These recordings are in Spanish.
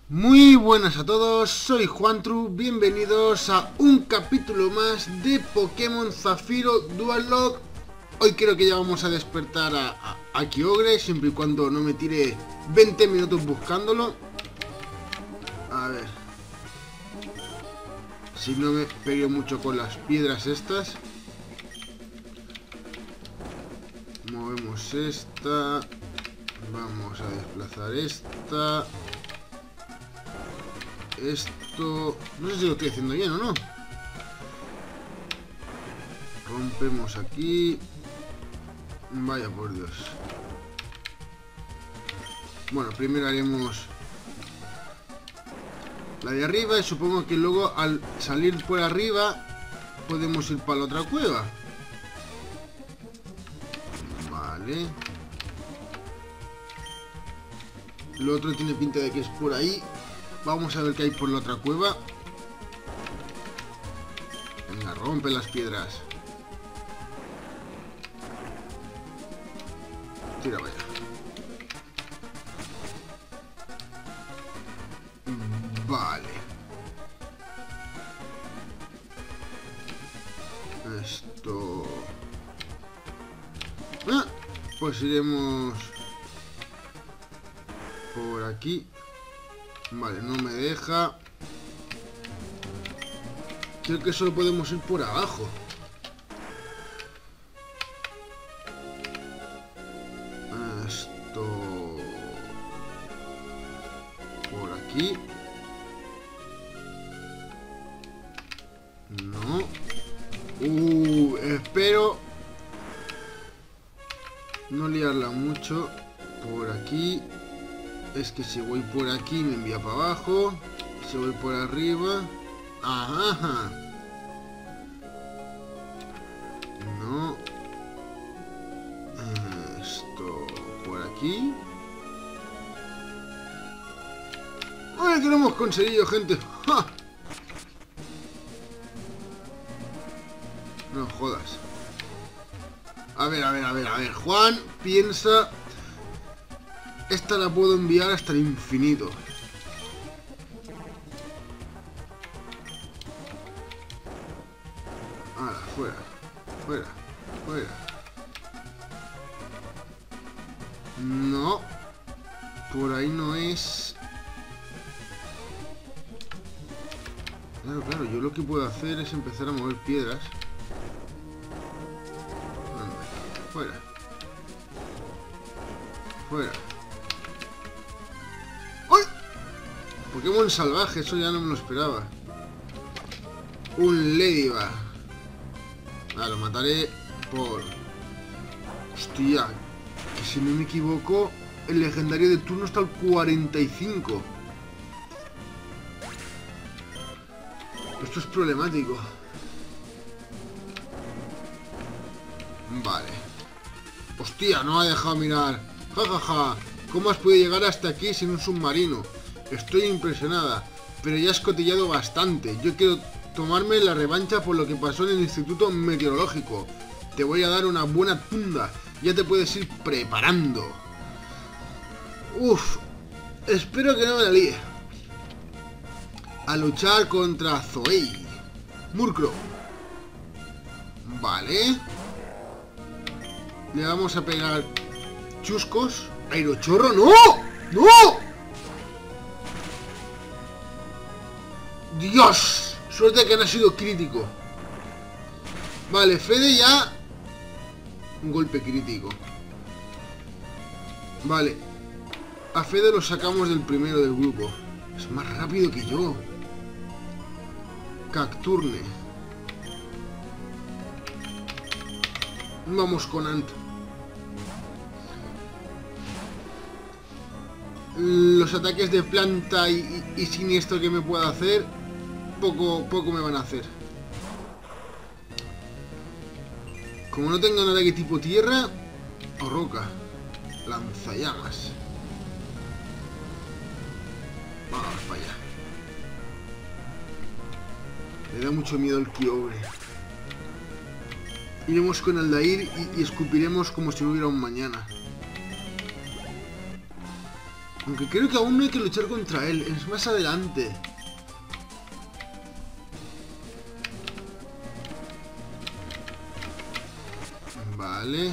Muy buenas a todos, soy Juantru, bienvenidos a un capítulo más de Pokémon Zafiro Dual Lock. Hoy creo que ya vamos a despertar a Kyogre, siempre y cuando no me tire 20 minutos buscándolo. A ver si no me pegué mucho con las piedras estas. Movemos esta. Vamos a desplazar esta. Esto... no sé si lo estoy haciendo bien o no. Rompemos aquí. Vaya por Dios. Bueno, primero haremos la de arriba y supongo que luego al salir por arriba podemos ir para la otra cueva. Vale. Lo otro tiene pinta de que es por ahí. Vamos a ver qué hay por la otra cueva. Venga, rompe las piedras. Tira, vaya. Vale. Esto... pues iremos por aquí. Vale, no me deja. Creo que solo podemos ir por abajo. Esto... por aquí. No. Espero no liarla mucho. Por aquí. Es que si voy por aquí me envía para abajo. Si voy por arriba... ¡ajá! No. Esto... por aquí. ¡Ay, que lo hemos conseguido, gente! ¡Ja! No jodas. A ver. Juan, piensa... esta la puedo enviar hasta el infinito. Ahora, fuera. No. Por ahí no es. Claro, yo lo que puedo hacer es empezar a mover piedras. Fuera. Pokémon salvaje, eso ya no me lo esperaba. Un Ladybug. Lo mataré por... hostia, que si no me equivoco, el legendario de turno está al 45. Esto es problemático. Vale. Hostia, no ha dejado mirar. Jajaja. ¿Cómo has podido llegar hasta aquí sin un submarino? Estoy impresionada, pero ya has cotillado bastante. Yo quiero tomarme la revancha por lo que pasó en el Instituto Meteorológico. Te voy a dar una buena tunda. Ya te puedes ir preparando. Uf, espero que no me la líe. A luchar contra Zoey. Murkrow. Vale. Le vamos a pegar chuscos. Aerochorro, ¡no! ¡No! ¡Dios! Suerte que no ha sido crítico. Vale, Fede ya... un golpe crítico. Vale. A Fede lo sacamos del primero del grupo. Es más rápido que yo. Cacturne. Vamos con Ant. Los ataques de planta y siniestro que me pueda hacer, poco me van a hacer. Como no tengo un ataque tipo tierra o roca, lanzallamas. Vamos para allá. Le da mucho miedo el Kyogre. Iremos con Aldair y escupiremos como si no hubiera un mañana. Aunque creo que aún no hay que luchar contra él. Es más adelante. Vale.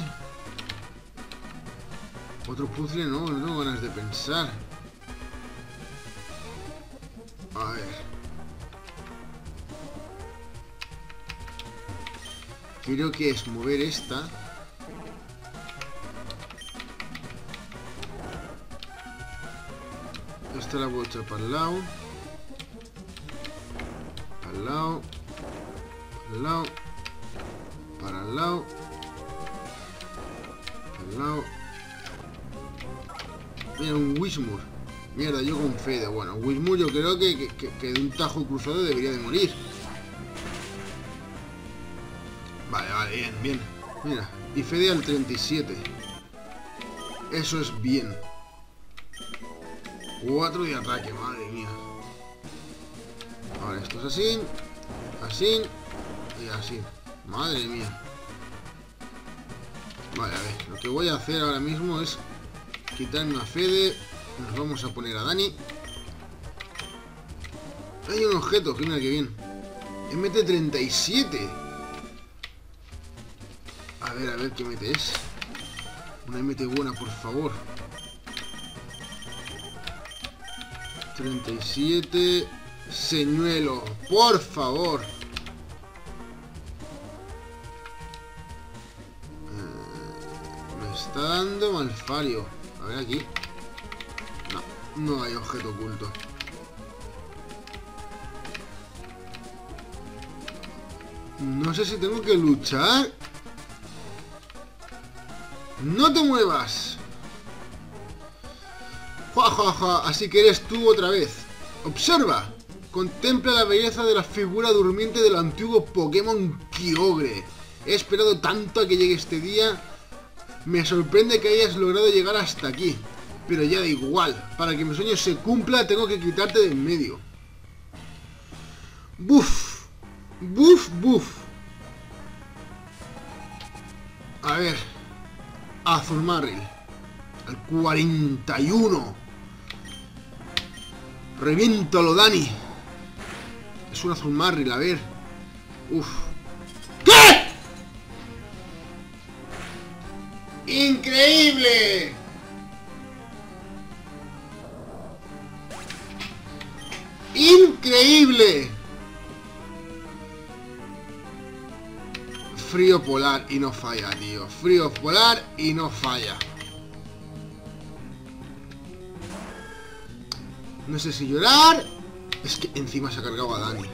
Otro puzzle, no tengo ganas de pensar. A ver. Creo que es mover esta. Esta la voy a echar para el lado. Para el lado. Para el lado. Para el lado. Para el lado. Mira, un Wismur. Mierda, yo con Fede. Bueno, Wismur yo creo que de un tajo cruzado debería de morir. Vale, bien, bien. Mira, y Fede al 37. Eso es bien. 4 de ataque, madre mía. Ahora esto es así. Así. Y así. Madre mía. Vale, a ver. Lo que voy a hacer ahora mismo es quitarme a Fede. Nos vamos a poner a Dani. Hay un objeto, que mira que bien. MT-37. A ver qué MT es. Una MT buena, por favor. 37. Señuelo, por favor. Me está dando Malfario. A ver aquí. No hay objeto oculto. No sé si tengo que luchar. ¡No te muevas! ¡Ja, ja, ja! Así que eres tú otra vez. ¡Observa! Contempla la belleza de la figura durmiente del antiguo Pokémon Kyogre. He esperado tanto a que llegue este día. Me sorprende que hayas logrado llegar hasta aquí. Pero ya da igual. Para que mi sueño se cumpla, tengo que quitarte de en medio. ¡Buf! ¡Buf, buf! A ver. Azumarill. Al 41. Reviéntalo, Dani. Es un Azumarill, a ver. Uf. ¿Qué? ¡Increíble! ¡Increíble! Frío polar y no falla, tío. Frío polar y no falla. No sé si llorar. Es que encima se ha cargado a Dani.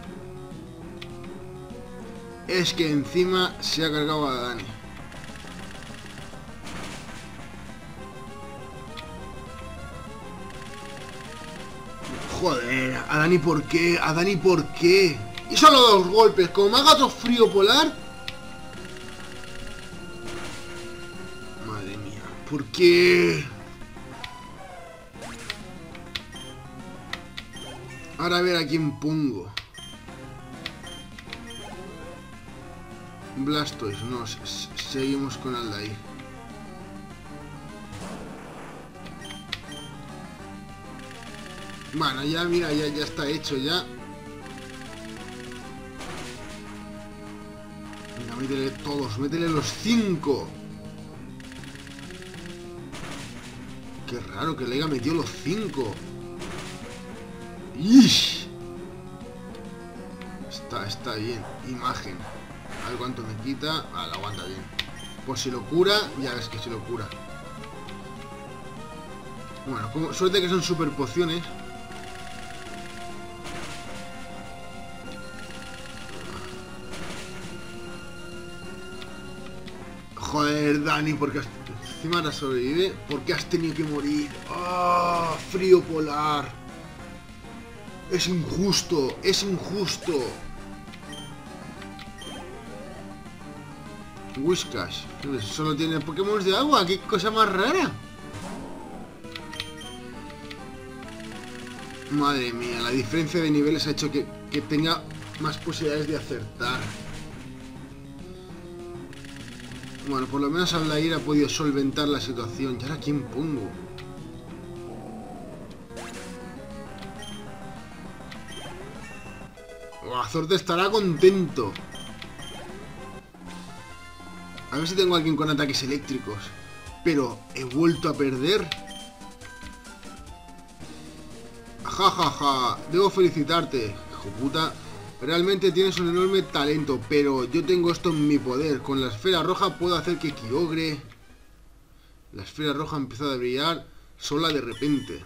Es que encima se ha cargado a Dani. Joder, a Dani ¿por qué? A Dani ¿por qué? Y solo 2 golpes. Como me haga otro frío polar. Madre mía, ¿por qué? Ahora a ver a quién pongo. Blastoise, no, seguimos con Aldair. Bueno, ya mira, ya está hecho ya. Venga, métele todos, métele los 5. Qué raro que le haya metido los 5. ¡Ish! Está bien. Imagen. A ver cuánto me quita. Ah, la aguanta bien. Pues si lo cura, ya ves que si lo cura. Bueno, como, suerte que son super pociones. Joder, Dani, porque encima ahora sobrevive. ¿Por qué has tenido que morir? ¡Ah! Frío polar. Es injusto, es injusto. Whiscash. Solo tiene Pokémon de agua. ¡Qué cosa más rara! Madre mía, la diferencia de niveles ha hecho que tenga más posibilidades de acertar. Bueno, por lo menos Aldair ha podido solventar la situación. ¿Y ahora quién pongo? Zorte estará contento. A ver si tengo a alguien con ataques eléctricos. Pero, ¿he vuelto a perder? Ja, ja, ja. Debo felicitarte, hijo puta. Realmente tienes un enorme talento, pero yo tengo esto en mi poder. Con la esfera roja puedo hacer que Kyogre... La esfera roja ha empezado a brillar sola de repente.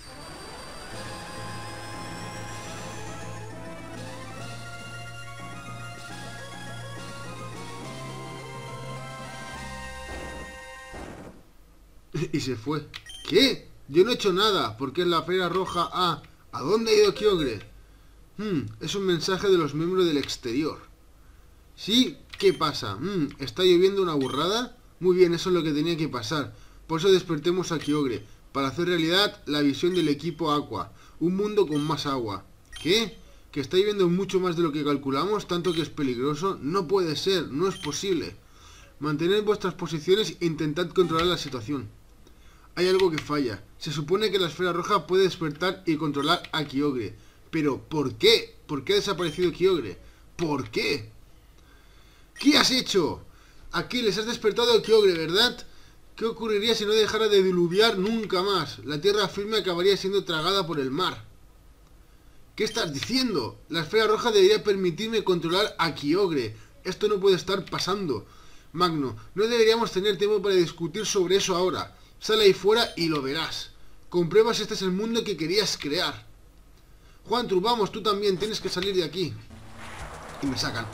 Y se fue. ¿Qué? Yo no he hecho nada. ¿Por qué es la esfera roja? Ah, ¿a dónde ha ido Kyogre? Es un mensaje de los miembros del exterior. ¿Sí? ¿Qué pasa? ¿Está lloviendo una burrada? Muy bien, eso es lo que tenía que pasar. Por eso despertemos a Kyogre, para hacer realidad la visión del equipo Aqua. Un mundo con más agua. ¿Qué? ¿Que está lloviendo mucho más de lo que calculamos? ¿Tanto que es peligroso? No puede ser, no es posible. Mantened vuestras posiciones e intentad controlar la situación. Hay algo que falla. Se supone que la esfera roja puede despertar y controlar a Kyogre. Pero, ¿por qué? ¿Por qué ha desaparecido Kyogre? ¿Por qué? ¿Qué has hecho? Aquí les has despertado a Kyogre, ¿verdad? ¿Qué ocurriría si no dejara de diluviar nunca más? La tierra firme acabaría siendo tragada por el mar. ¿Qué estás diciendo? La esfera roja debería permitirme controlar a Kyogre. Esto no puede estar pasando. Magno, no deberíamos tener tiempo para discutir sobre eso ahora. Sal ahí fuera y lo verás. Comprueba si este es el mundo que querías crear. Juantru, vamos, tú también tienes que salir de aquí. Y me sacan.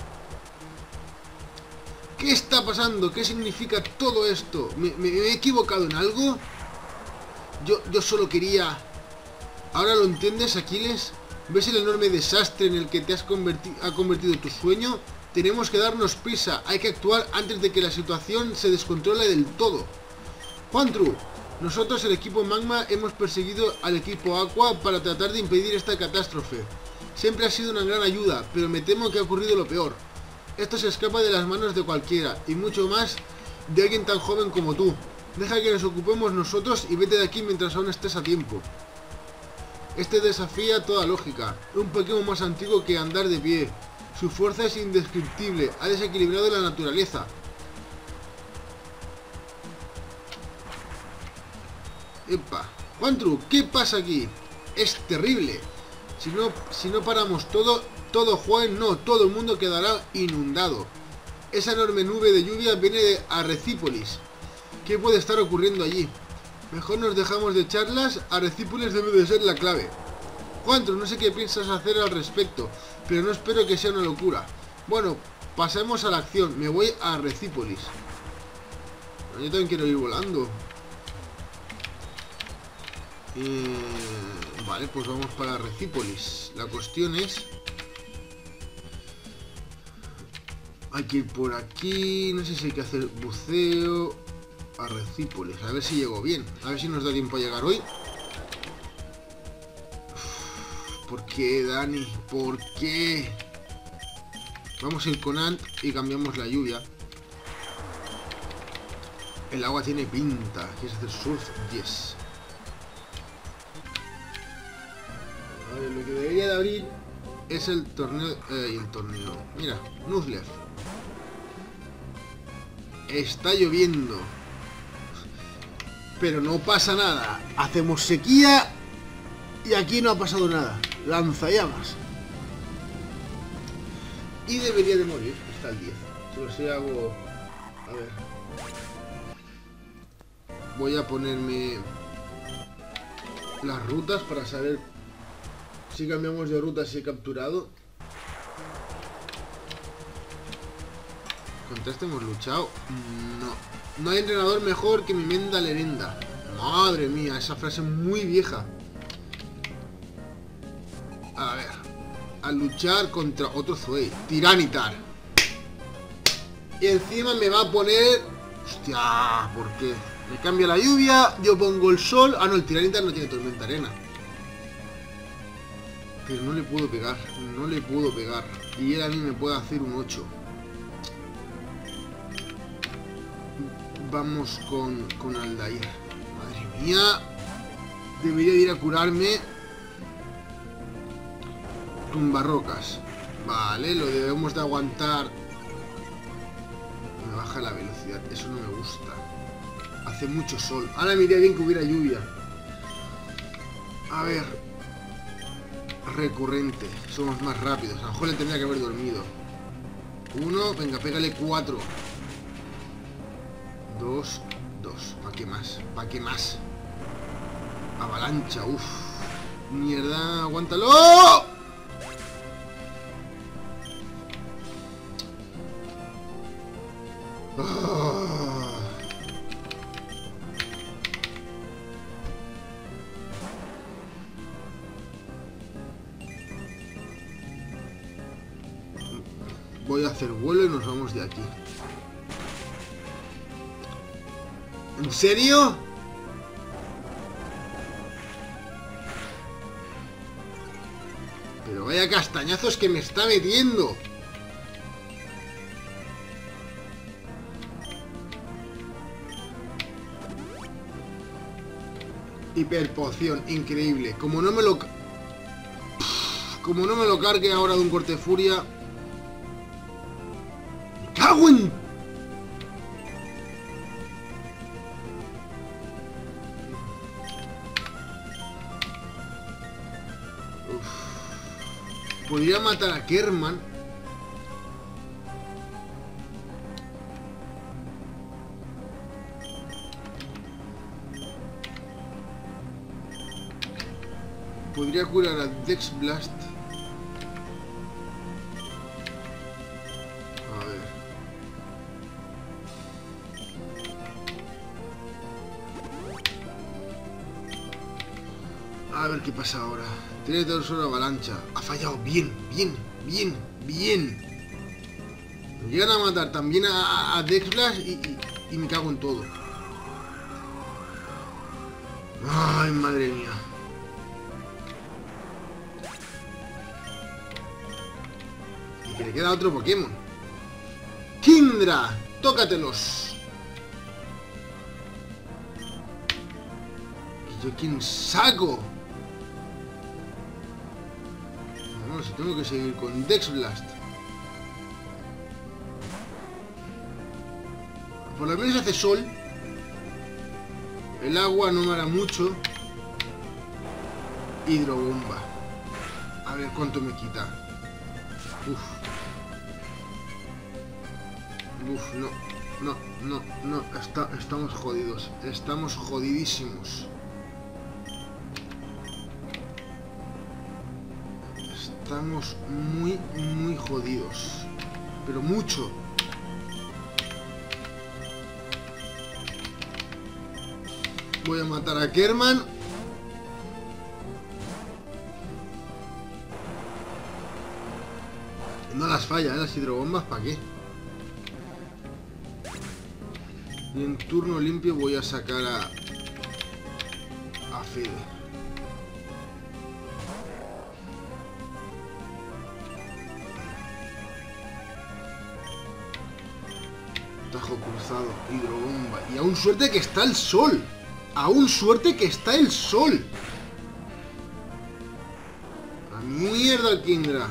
¿Qué está pasando? ¿Qué significa todo esto? ¿Me he equivocado en algo? Yo solo quería... ¿Ahora lo entiendes, Aquiles? ¿Ves el enorme desastre en el que te has convertido tu sueño? Tenemos que darnos prisa. Hay que actuar antes de que la situación se descontrole del todo. Juantru, nosotros, el equipo Magma, hemos perseguido al equipo Aqua para tratar de impedir esta catástrofe. Siempre ha sido una gran ayuda, pero me temo que ha ocurrido lo peor. Esto se escapa de las manos de cualquiera, y mucho más de alguien tan joven como tú. Deja que nos ocupemos nosotros y vete de aquí mientras aún estés a tiempo. Este desafía toda lógica. Un Pokémon más antiguo que andar de pie. Su fuerza es indescriptible, ha desequilibrado la naturaleza. Epa. Juantru, ¿qué pasa aquí? Es terrible. Si no paramos todo Juan, no, todo el mundo quedará inundado. Esa enorme nube de lluvia viene de Arrecípolis. ¿Qué puede estar ocurriendo allí? Mejor nos dejamos de charlas. Arrecípolis debe de ser la clave. Juantru, no sé qué piensas hacer al respecto, pero no espero que sea una locura. Bueno, pasemos a la acción. Me voy a Arrecípolis. Yo también quiero ir volando. Vale, pues vamos para Arrecípolis. La cuestión es... Hay que ir por aquí. No sé si hay que hacer buceo. Arrecípolis. A ver si llego bien. A ver si nos da tiempo a llegar hoy. ¿Por qué, Dani? ¿Por qué? Vamos a ir con Ant y cambiamos la lluvia. El agua tiene pinta. ¿Quieres hacer surf? Yes. Vale, lo que debería de abrir es el torneo. Mira, Nuzleaf. Está lloviendo. Pero no pasa nada. Hacemos sequía y aquí no ha pasado nada. Lanzallamas. Y debería de morir hasta el 10. Solo si hago... A ver. Voy a ponerme las rutas para saber si cambiamos de ruta, si he capturado. Contra este hemos luchado. No. No hay entrenador mejor que mi Menda Lerenda. Madre mía, esa frase es muy vieja. A ver. A luchar contra otro Zoey. Tiranitar. Y encima me va a poner... Hostia, ¿por qué? Me cambia la lluvia, yo pongo el sol. Ah, no, el Tiranitar no tiene tormenta arena. Pero no le puedo pegar. No le puedo pegar. Y él a mí me puede hacer un 8. Vamos con Aldair. Madre mía. Debería ir a curarme. Tumbarrocas. Vale, lo debemos de aguantar. Me baja la velocidad, eso no me gusta. Hace mucho sol. Ahora me iría bien que hubiera lluvia. A ver. Recurrente. Somos más rápidos. A lo mejor le tendría que haber dormido. 1, venga, pégale 4. 2, 2. ¿Para qué más? ¿Para qué más? Avalancha, uff. Mierda, aguántalo. Voy a hacer vuelo y nos vamos de aquí. ¿En serio? Pero vaya castañazos que me está metiendo. Hiperpoción, increíble. Como no me lo cargue ahora de un corte de furia. ¡Me cago en! Podría matar a Kerman. Podría curar a Dex Blast. A ver. A ver qué pasa ahora. Tiene todo sobre avalancha. Ha fallado. Bien, bien, bien, bien. Me llegan a matar también a Dex Blast y me cago en todo. Ay, madre mía. Y que le queda otro Pokémon. Kindra, tócatelos. ¿Y yo quién saco? No, si tengo que seguir con Dex Blast. Por lo menos hace sol. El agua no me hará mucho. Hidrobomba. A ver cuánto me quita. Uf. Uf, no. Estamos jodidos. Estamos jodidísimos. Estamos muy jodidos. Pero mucho. Voy a matar a Kerman. No las falla, las hidrobombas, ¿para qué? Y en turno limpio voy a sacar a Fede. Tajo cruzado, hidrobomba. Y aún suerte que está el sol. Aún suerte que está el sol. ¡A mierda el Kindra!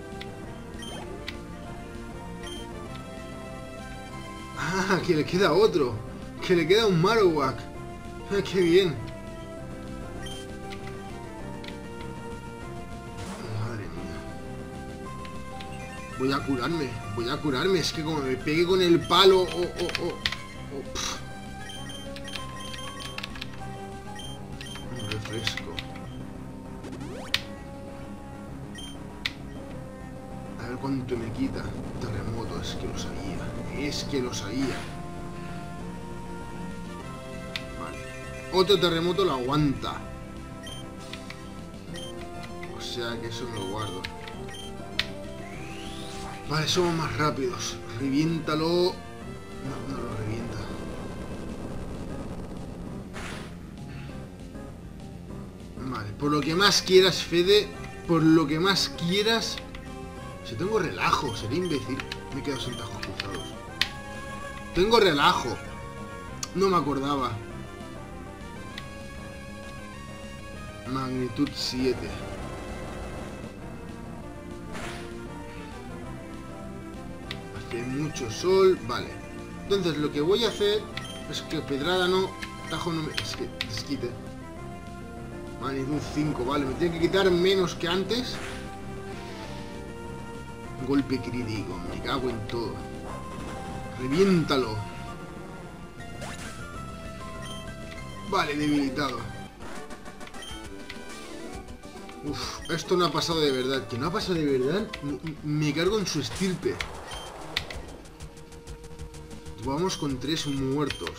¡Ah! Que le queda otro. Que le queda un Marowak. ¡Ah, qué bien! Madre mía. Voy a curarme. Es que como me pegue con el palo... Refresco. A ver cuánto me quita. Terremoto, es que lo sabía. Vale. Otro terremoto lo aguanta. O sea que eso me lo guardo. Vale, somos más rápidos. Reviéntalo. No lo revienta. Vale, por lo que más quieras, Fede. Por lo que más quieras. Si tengo relajo, seré imbécil. Me he quedado sin tajos cruzados. Tengo relajo. No me acordaba. Magnitud 7. Que mucho sol, vale. Entonces lo que voy a hacer es que pedrada no, tajo no me... Es que desquite. Magnitud 5, vale, me tiene que quitar menos que antes. Golpe crítico, me cago en todo. Reviéntalo. Vale, debilitado. Uf, esto no ha pasado de verdad. Que no ha pasado de verdad, me cargo en su estirpe. Vamos con 3 muertos.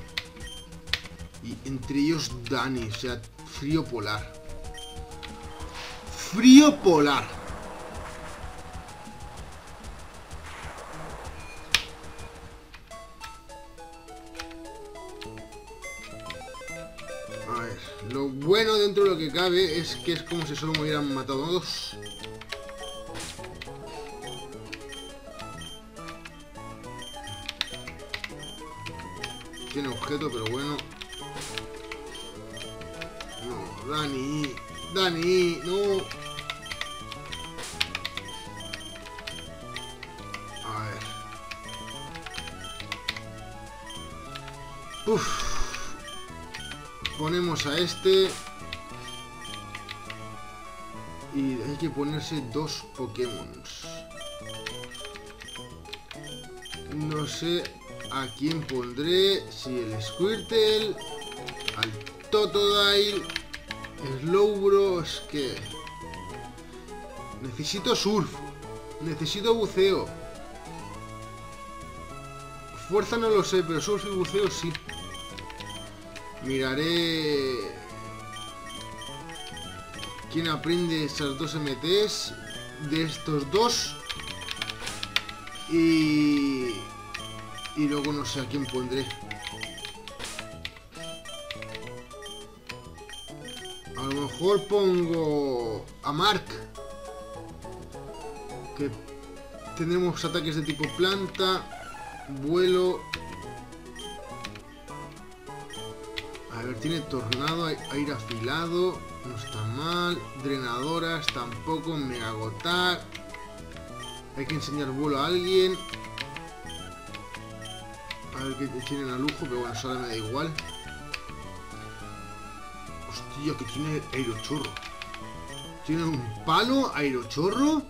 Y entre ellos Dani, o sea, frío polar. Frío polar. A ver, lo bueno dentro de lo que cabe es que es como si solo me hubieran matado 2. Tiene objeto, pero bueno. No, Dani. Dani, no. A ver. Uf. Ponemos a este. Y hay que ponerse 2 Pokémon. No sé a quién pondré. Si el Squirtle, al Totodile, Slowbro. Es que necesito surf, necesito buceo. Fuerza no lo sé, pero surf y buceo sí. Miraré quién aprende esas 2 MTs de estos 2. Y luego no sé a quién pondré. A lo mejor pongo a Mark, que tenemos ataques de tipo planta, vuelo. A ver, tiene tornado, aire afilado, no está mal. Drenadoras tampoco, mega agotar. Hay que enseñar vuelo a alguien. A ver qué tienen a lujo, pero bueno, eso ahora me da igual. Hostia, que tiene aerochorro. ¿Tiene un palo aerochorro?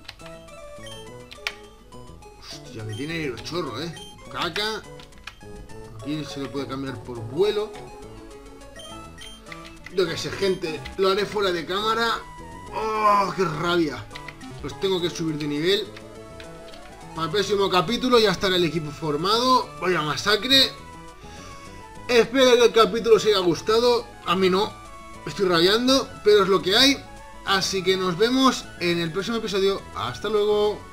Hostia, que tiene aerochorro, Caca. Aquí se le puede cambiar por vuelo. Yo que sé, gente, lo haré fuera de cámara. ¡Oh, qué rabia! Los tengo que subir de nivel. Para el próximo capítulo ya estará el equipo formado. Vaya masacre. Espero que el capítulo os haya gustado. A mí no, estoy rabiando, pero es lo que hay. Así que nos vemos en el próximo episodio. Hasta luego.